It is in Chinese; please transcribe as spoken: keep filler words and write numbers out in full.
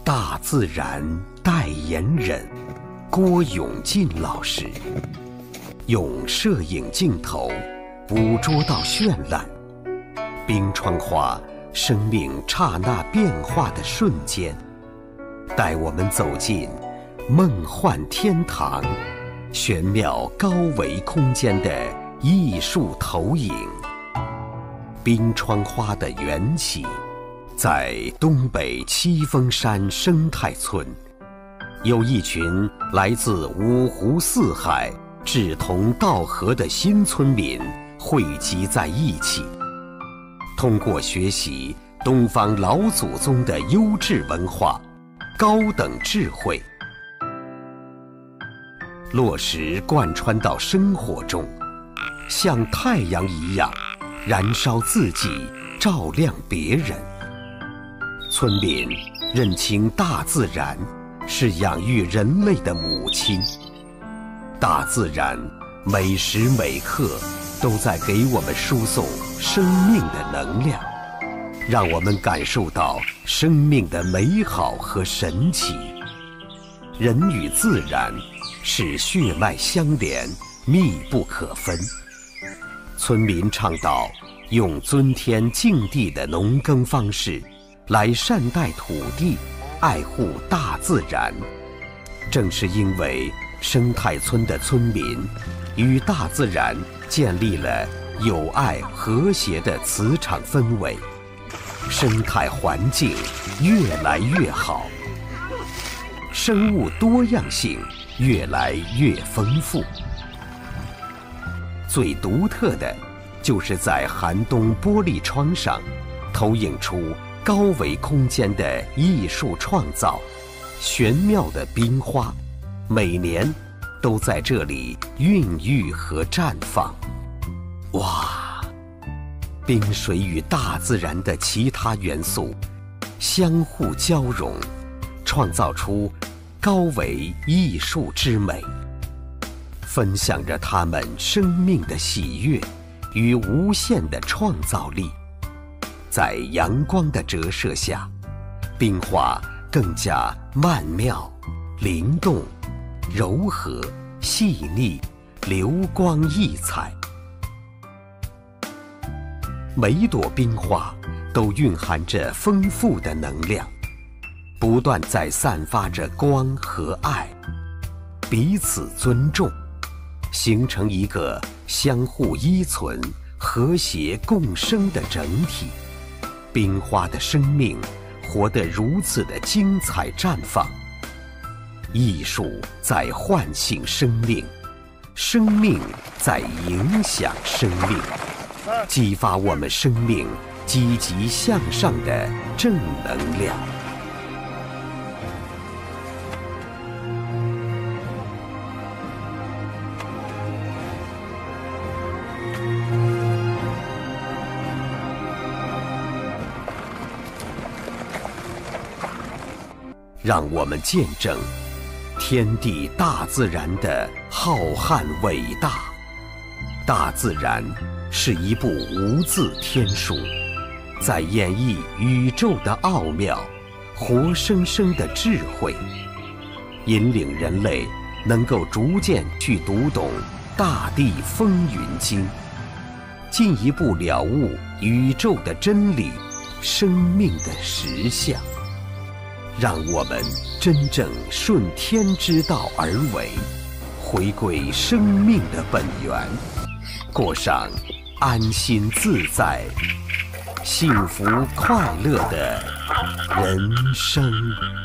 大自然代言人郭永进老师，用摄影镜头捕捉到绚烂冰窗花生命刹那变化的瞬间，带我们走进梦幻天堂、玄妙高维空间的艺术投影。冰窗花的缘起在东北七峰山生态村，有一群来自五湖四海、志同道合的新村民汇集在一起，通过学习东方老祖宗的优质文化、高等智慧，落实贯穿到生活中，像太阳一样燃烧自己，照亮别人。村民认清大自然是养育人类的母亲，大自然每时每刻都在给我们输送生命的能量，让我们感受到生命的美好和神奇。人与自然是血脉相连，密不可分。村民倡导用尊天敬地的农耕方式来善待土地，爱护大自然。正是因为生态村的村民与大自然建立了友爱和谐的磁场氛围，生态环境越来越好，生物多样性越来越丰富。最独特的就是在寒冬玻璃窗上投影出高维空间的艺术创造，玄妙的冰花每年都在这里孕育和绽放。哇，冰水与大自然的其他元素相互交融，创造出高维艺术之美，分享着它们生命的喜悦与无限的创造力。在阳光的折射下，冰花更加曼妙、灵动、柔和、细腻，流光溢彩。每一朵冰花都蕴含着丰富的能量，不断在散发着光和爱，彼此尊重，形成一个相互依存、和谐共生的整体。冰花的生命活得如此的精彩绽放，艺术在唤醒生命，生命在影响生命，激发我们生命积极向上的正能量。让我们见证天地大自然的浩瀚伟大。大自然是一部无字天书，在演绎宇宙的奥妙，活生生的智慧，引领人类能够逐渐去读懂大地风云经，进一步了悟宇宙的真理，生命的实相。让我们真正顺天之道而为，回归生命的本源，过上安心自在、幸福快乐的人生。